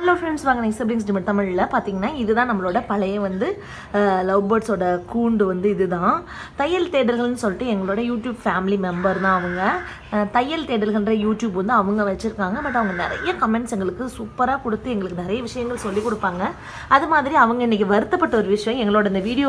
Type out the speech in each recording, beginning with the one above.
Hello friends, வாங்க நீ siblings டிமட் தமிழ்ல பாத்தீங்கன்னா இதுதான் நம்மளோட பழைய வந்து லவ் பேர்ட்ஸோட கூண்டு வந்து இதுதான் தையல் தேடல்கள்னு சொல்லிட்டு எங்களோட YouTube ஃபேமிலி மெம்பர் தான் அவங்க தையல் தேடல்கள்ன்ற YouTube வந்து அவங்க வச்சிருக்காங்க பட் அவங்க நிறைய கமெண்ட்ஸ் எங்களுக்கு சூப்பரா கொடுத்து எங்களுக்கு நிறைய விஷயங்கள் சொல்லி கொடுப்பாங்க அது மாதிரி அவங்க இன்னைக்கு வருத்தப்பட்ட ஒரு விஷயம் எங்களோட இந்த வீடியோ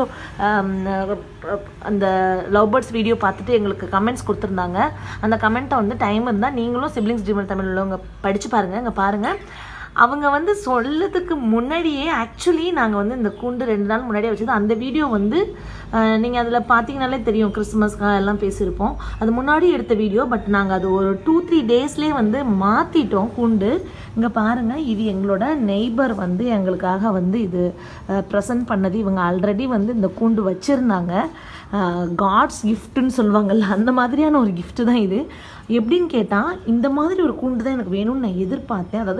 அந்த லவ் பேர்ட்ஸ் வீடியோ பார்த்துட்டு எங்களுக்கு கமெண்ட்ஸ் கொடுத்திருந்தாங்க அந்த கமெண்ட்டை வந்து டைம் இருந்தா நீங்களும் siblings டிமட் தமிழ்ல உள்ளவங்க படிச்சு பாருங்க அங்க பாருங்க அவங்க வந்து சொல்லதுக்கு முன்னாடியே ஆக்சுவலி நாங்கள் வந்து இந்த கூண்டு 2 நாள் முன்னாடியே வச்சது அந்த வீடியோ வந்து நீங்கள் அதில் பார்த்தீங்கனாலே தெரியும் கிறிஸ்மஸ்க்காக எல்லாம் பேசியிருப்போம் அது முன்னாடி எடுத்த வீடியோ பட் நாங்கள் அது ஒரு 2-3 டேஸ்லேயே வந்து மாற்றிட்டோம் கூண்டு இங்கே பாருங்கள் இது எங்களோட நெய்பர் வந்து எங்களுக்காக வந்து இது ப்ரெசன்ட் பண்ணது இவங்க ஆல்ரெடி வந்து இந்த கூண்டு வச்சுருந்தாங்க காட்ஸ் கிஃப்ட்டுன்னு சொல்லுவாங்கல்ல அந்த மாதிரியான ஒரு கிஃப்ட் தான் இது எப்படின்னு கேட்டால் இந்த மாதிரி ஒரு கூண்டு தான் எனக்கு வேணும்னு நான் எதிர்பார்த்தேன் அதாவது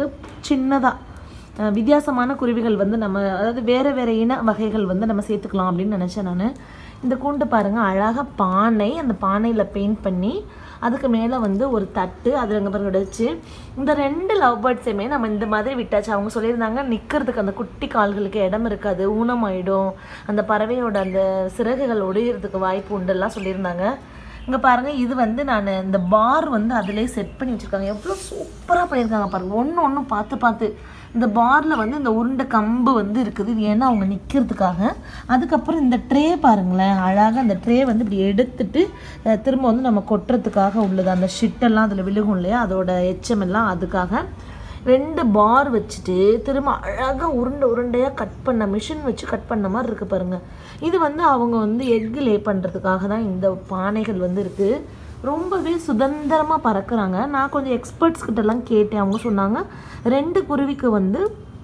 சின்னதாக வித்தியாசமான குருவிகள் வந்து நம்ம அதாவது வேறு வேறு இன வகைகள் வந்து நம்ம சேர்த்துக்கலாம் அப்படின்னு நினச்சேன் நான் இந்த கூண்டு பாருங்கள் அழகாக பானை அந்த பானையில் பெயிண்ட் பண்ணி அதுக்கு மேலே வந்து ஒரு தட்டு அதில் அங்கே பாருங்க வச்சு இந்த 2 லவ் பேர்ட்ஸையுமே நம்ம இந்த மாதிரி விட்டாச்சு அவங்க சொல்லியிருந்தாங்க நிற்கிறதுக்கு அந்த குட்டி கால்களுக்கு இடம் இருக்காது ஊனமாயிடும் அந்த பறவையோட அந்த சிறகுகள் ஒடிகிறதுக்கு வாய்ப்பு உண்டெல்லாம் சொல்லியிருந்தாங்க இங்கே பாருங்கள் இது வந்து நான் இந்த பார் வந்து அதிலே செட் பண்ணி வச்சுருக்காங்க எவ்வளோ சூப்பராக பண்ணியிருக்காங்க பாருங்கள் ஒன்று பார்த்து இந்த பாரில் வந்து இந்த உருண்டை கம்பு வந்து இருக்குது இது ஏன்னா அவங்க நிற்கிறதுக்காக அதுக்கப்புறம் இந்த ட்ரே பாருங்களேன் அழகாக அந்த ட்ரே வந்து இப்படி எடுத்துட்டு திரும்ப வந்து நம்ம கொட்டுறதுக்காக உள்ளது அந்த ஷிட்டெல்லாம் அதில் விழுகும் இல்லையா அதோட எச்சமெல்லாம் அதுக்காக 2 பார் வச்சுட்டு திரும்ப அழகாக உருண்டையாக கட் பண்ண மிஷின் வச்சு கட் பண்ண மாதிரி இருக்குது பாருங்கள் இது வந்து அவங்க வந்து எக் லே பண்ணுறதுக்காக தான் இந்த பானைகள் வந்து இருக்குது ரொம்பவே சுதந்திரமாக பறக்குறாங்க நான் கொஞ்சம் எக்ஸ்பர்ட்ஸ் கிட்டலாம் கேட்டேன் அவங்க சொன்னாங்க 2 குருவிக்கு வந்து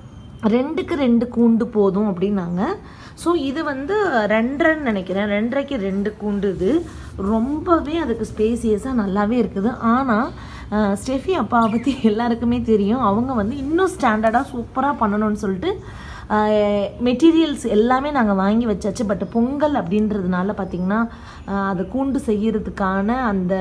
2க்கு 2 கூண்டு போதும் அப்படின்னாங்க ஸோ இது வந்து 2.5 நினைக்கிறேன் 2.5க்கு 2 கூண்டு இது ரொம்பவே அதுக்கு ஸ்பேசியஸாக நல்லாவே இருக்குது ஆனால் ஸ்டெஃபி அப்பாவை பற்றி எல்லாருக்குமே தெரியும் அவங்க வந்து இன்னும் ஸ்டாண்டர்டாக சூப்பராக பண்ணணும்னு சொல்லிட்டு மெட்டீரியல்ஸ் எல்லாமே நாங்கள் வாங்கி வச்சாச்சு பட் பொங்கல் அப்படின்றதுனால பார்த்திங்கன்னா அது கூண்டு செய்கிறதுக்கான அந்த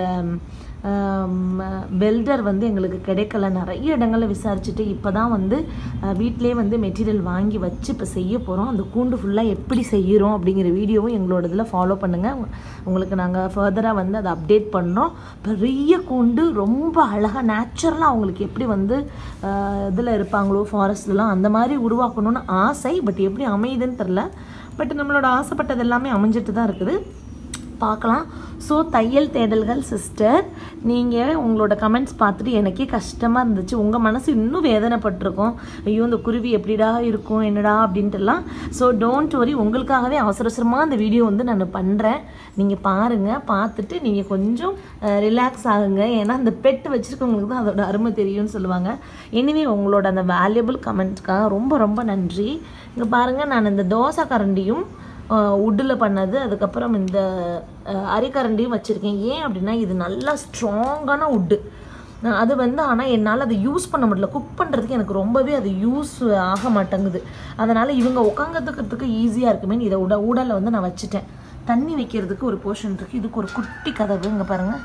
வெல்டர் வந்து எங்களுக்கு கிடைக்கல நிறைய இடங்களில் விசாரிச்சுட்டு இப்போ தான் வந்து வீட்டிலே வந்து மெட்டீரியல் வாங்கி வச்சு இப்போ செய்ய போகிறோம் அந்த கூண்டு ஃபுல்லாக எப்படி செய்கிறோம் அப்படிங்கிற வீடியோவும் எங்களோட இதில் ஃபாலோ பண்ணுங்கள் உங்களுக்கு நாங்கள் ஃபர்தராக வந்து அதை அப்டேட் பண்ணுறோம் பெரிய கூண்டு ரொம்ப அழகாக நேச்சுரலாக அவங்களுக்கு எப்படி வந்து இதில் இருப்பாங்களோ ஃபாரஸ்ட்லாம் அந்த மாதிரி உருவாக்கணும்னு ஆசை பட் எப்படி அமையுதுன்னு தெரில பட் நம்மளோட ஆசைப்பட்டது எல்லாமே அமைஞ்சிட்டு தான் இருக்குது பார்க்கலாம் ஸோ தையல் தேடல்கள் சிஸ்டர் நீங்கள் உங்களோட கமெண்ட்ஸ் பார்த்துட்டு எனக்கே கஷ்டமாக இருந்துச்சு உங்கள் மனசு இன்னும் வேதனைப்பட்டிருக்கும் ஐயோ இந்த குருவி எப்படிடா இருக்கும் என்னடா அப்படின்ட்டுலாம் ஸோ டோன்ட் வரி உங்களுக்காகவே அவசரமாக அந்த வீடியோ வந்து நான் பண்ணுறேன் நீங்கள் பாருங்கள் பார்த்துட்டு நீங்கள் கொஞ்சம் ரிலாக்ஸ் ஆகுங்க ஏன்னா அந்த பெட் வச்சுருக்கவங்களுக்கு தான் அதோட அருமை தெரியும்னு சொல்லுவாங்க எனிவே உங்களோட அந்த வேல்யூபிள் கமெண்ட்ஸ்க்காக ரொம்ப நன்றி இங்கே பாருங்கள் நான் இந்த தோசை கரண்டியும் உட்டில் பண்ணது அதுக்கப்புறம் இந்த அரிக்கரண்டியும் வச்சுருக்கேன் ஏன் அப்படின்னா இது நல்லா ஸ்ட்ராங்கான உட்டு அது வந்து ஆனால் என்னால் அதை யூஸ் பண்ண முடியல குக் பண்ணுறதுக்கு எனக்கு ரொம்பவே அது யூஸ் ஆக மாட்டேங்குது அதனால் இவங்க உட்காந்துக்கிறதுக்கு ஈஸியாக இருக்குமேன்னு இதை உடலை வந்து நான் வச்சுட்டேன் தண்ணி வைக்கிறதுக்கு ஒரு போர்ஷன் இருக்குது இதுக்கு ஒரு குட்டி கதவு இங்கே பாருங்கள்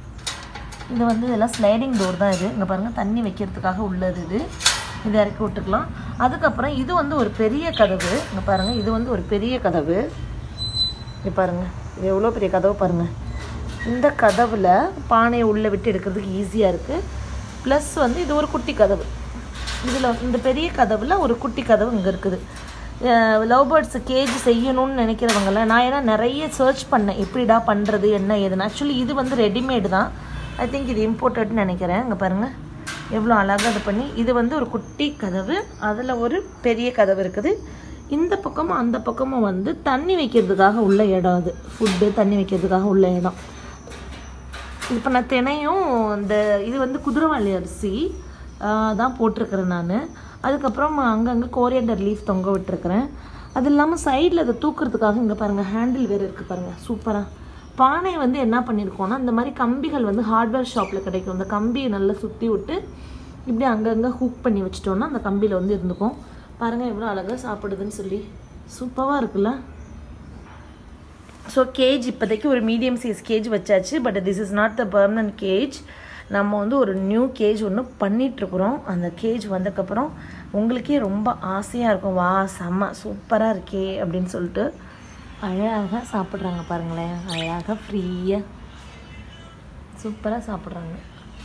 இது வந்து இதெல்லாம் ஸ்லைடிங் டோர் தான் இது இங்கே பாருங்கள் தண்ணி வைக்கிறதுக்காக உள்ளது இது இறக்கி விட்டுக்கலாம் அதுக்கப்புறம் இது வந்து ஒரு பெரிய கதவு இங்கே பாருங்கள் இது வந்து ஒரு பெரிய கதவு இது பாருங்கள் இது எவ்வளோ பெரிய கதவு பாருங்கள் இந்த கதவில் பானையை உள்ளே விட்டு எடுக்கிறதுக்கு ஈஸியாக இருக்குது ப்ளஸ் வந்து இது ஒரு குட்டி கதவு இதில் இந்த பெரிய கதவில் ஒரு குட்டி கதவு இங்கே இருக்குது லவ் பேர்ட்ஸ் கேஜ் செய்யணும்னு நினைக்கிறவங்கள நான் ஏன்னா நிறைய சர்ச் பண்ணேன் எப்படிடா பண்ணுறது என்ன ஏதுன்னு ஆக்சுவலி இது வந்து ரெடிமேடு தான் ஐ திங்க் இது இம்போர்ட்டட்னு நினைக்கிறேன் இங்கே பாருங்கள் எவ்வளோ அழகாக இது பண்ணி இது வந்து ஒரு குட்டி கதவு அதில் ஒரு பெரிய கதவு இருக்குது இந்த பக்கமும் அந்த பக்கமும் வந்து தண்ணி வைக்கிறதுக்காக உள்ள இடம் அது ஃபுட்டு தண்ணி வைக்கிறதுக்காக உள்ள இடம் இப்போ நான் தினையும் இந்த இது வந்து குதிரைவாலி அரிசி தான் போட்டிருக்கிறேன் நான் அதுக்கப்புறம் அங்கங்கே கோரியண்டர் லீஃப் தொங்க விட்டுருக்கிறேன் அது இல்லாமல் சைடில் அதை தூக்குறதுக்காக இங்கே பாருங்கள் ஹேண்டில் வேறு இருக்குது பாருங்கள் சூப்பராக பானை வந்து என்ன பண்ணியிருக்கோன்னா இந்த மாதிரி கம்பிகள் வந்து ஹார்ட்வேர் ஷாப்பில் கிடைக்கும் அந்த கம்பியை நல்லா சுற்றி விட்டு இப்படி அங்கங்கே ஹூக் பண்ணி வச்சிட்டோன்னா அந்த கம்பியில் வந்து இருந்துக்கும் பாருங்கள் எவ்வளோ அழகாக சாப்பிடுதுன்னு சொல்லி சூப்பராக இருக்குல்ல ஸோ கேஜ் இப்போதைக்கு ஒரு மீடியம் சைஸ் கேஜ் வச்சாச்சு but this is not the permanent cage நம்ம வந்து ஒரு நியூ கேஜ் ஒன்று பண்ணிகிட்ருக்குறோம் அந்த கேஜ் வந்ததுக்கப்புறம் உங்களுக்கே ரொம்ப ஆசையாக இருக்கும். வா செம்ம சூப்பராக இருக்கே அப்படின்னு சொல்லிட்டு அழகாக சாப்பிட்றாங்க பாருங்களேன். அழகாக ஃப்ரீயாக சூப்பராக சாப்பிட்றாங்க.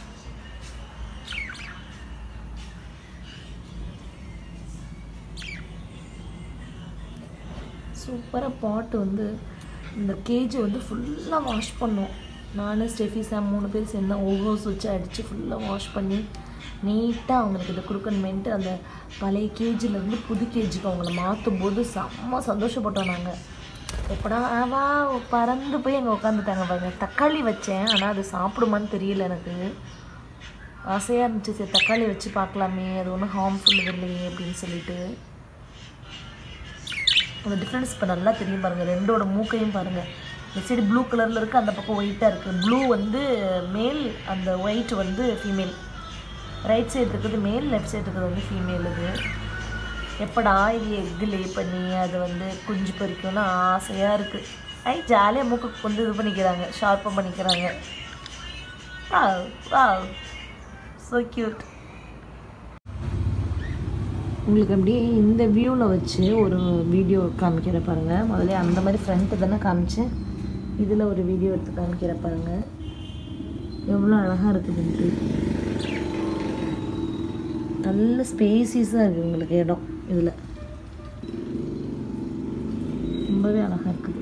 சூப்பராக பாட்டு வந்து இந்த கேஜ் வந்து ஃபுல்லாக வாஷ் பண்ணோம். நான் ஸ்டெஃபி சாம் 3 பேர் சேர்ந்து ஒவ்வொரு சுவிட்சை அடித்து ஃபுல்லாக வாஷ் பண்ணி நீட்டாக அவங்களுக்கு இதை கொடுக்கணுமேன்ட்டு அந்த பழைய கேஜிலேருந்து புது கேஜுக்கு அவங்கள மாற்றும் போது செம்ம சந்தோஷப்பட்டோம் நாங்கள். எப்படா வா பறந்து போய் அங்கே உட்காந்துட்டாங்க பாருங்க. தக்காளி வச்சேன், ஆனால் அது சாப்பிடுமான்னு தெரியல. எனக்கு ஆசையாக இருந்துச்சு, சரி தக்காளி வச்சு பார்க்கலாமே, அது ஒன்றும் ஹார்ம்ஃபுல் இல்லையே அப்படின்னு சொல்லிட்டு. அந்த டிஃப்ரென்ஸ் இப்போ நல்லா தெரியும் பாருங்கள். ரெண்டோட மூக்கையும் பாருங்கள். இந்த சைடு ப்ளூ கலரில் இருக்குது, அந்த பக்கம் ஒயிட்டாக இருக்குது. ப்ளூ வந்து மேல், அந்த ஒயிட் வந்து ஃபீமேல். ரைட் சைடு இருக்கிறது மேல், லெஃப்ட் சைடு இருக்கிறது வந்து ஃபீமேல். இது எப்படா இது எக்கு லே பண்ணி அது வந்து குஞ்சு பறிக்கும்னு ஆசையாக இருக்குது. ஜாலியாக மூக்கு வந்து இது பண்ணிக்கிறாங்க, ஷார்ப்பாக பண்ணிக்கிறாங்க. So cute. உங்களுக்கு அப்படியே இந்த வியூவில் வச்சு ஒரு வீடியோ காமிக்கிற பாருங்கள். முதல்ல அந்த மாதிரி ஃப்ரண்ட்டு தானே காமிச்சேன், இதில் ஒரு வீடியோ எடுத்து காமிக்கிற பாருங்கள். எவ்வளோ அழகாக இருக்குதுன்ட்டு. நல்ல ஸ்பேசிஸாக இருக்குது உங்களுக்கு இடம். இதில் ரொம்பவே அழகாக இருக்குது.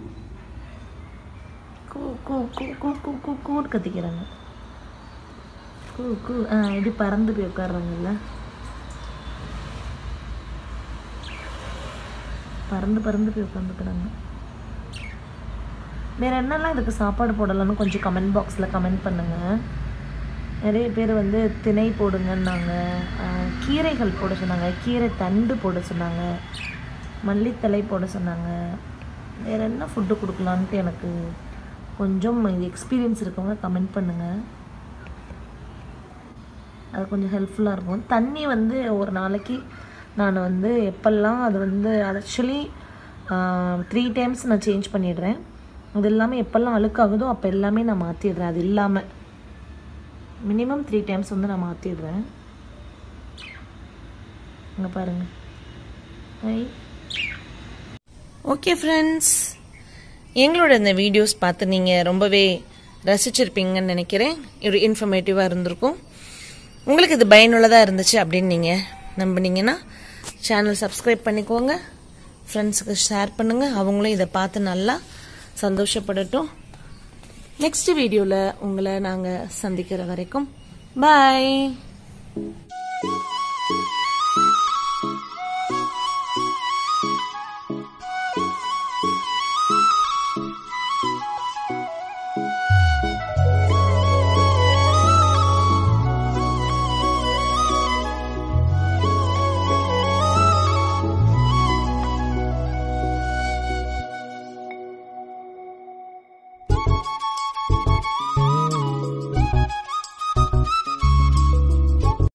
கூ கூ கூ கூ கூ கூ கூன்னு கத்திக்கிறாங்க. கூ கூ இப்படி பறந்து போய் உட்காடுறாங்கல்ல. பறந்து பறந்து போய் உட்காந்துக்கிறாங்க. வேறு என்னெல்லாம் இதுக்கு சாப்பாடு போடலான்னு கொஞ்சம் கமெண்ட் பாக்ஸில் கமெண்ட் பண்ணுங்கள். நிறைய பேர் வந்து திணை போடுங்கன்னாங்க, கீரைகள் போட சொன்னாங்க, கீரை தண்டு போட சொன்னாங்க, மல்லித்தலை போட சொன்னாங்க. வேறு என்ன ஃபுட்டு கொடுக்கலான்ட்டு எனக்கு கொஞ்சம் இது எக்ஸ்பீரியன்ஸ் இருக்கவங்க கமெண்ட் பண்ணுங்கள். அது கொஞ்சம் ஹெல்ப்ஃபுல்லாக இருக்கும். தண்ணி வந்து ஒரு நாளைக்கு நான் வந்து எப்பெல்லாம் அது வந்து ஆக்சுவலி 3 டைம்ஸ் நான் சேஞ்ச் பண்ணிடுறேன். அது இல்லாமல் எப்பெல்லாம் அழுக்காகுதோ அப்போ எல்லாமே நான் மாற்றிடுறேன். அது இல்லாமல் மினிமம் 3 டைம்ஸ் வந்து நான் மாற்றிடுறேன். இங்கே பாருங்கள். ஓகே ஃப்ரெண்ட்ஸ், எங்களோட இந்த வீடியோஸ் பார்த்து நீங்கள் ரொம்பவே ரசிச்சிருப்பீங்கன்னு நினைக்கிறேன். ஒரு இன்ஃபர்மேட்டிவாக இருந்திருக்கும். உங்களுக்கு இது பயனுள்ளதாக இருந்துச்சு அப்படின்னு நீங்கள் நம்பினீங்கன்னா சேனல் சப்ஸ்கிரைப் பண்ணிக்கோங்க, ஃப்ரெண்ட்ஸுக்கு ஷேர் பண்ணுங்கள், அவங்களும் இதை பார்த்து நல்லா சந்தோஷப்படட்டும். நெக்ஸ்ட் வீடியோவில் உங்களை நாங்கள் சந்திக்கிற வரைக்கும் பாய்.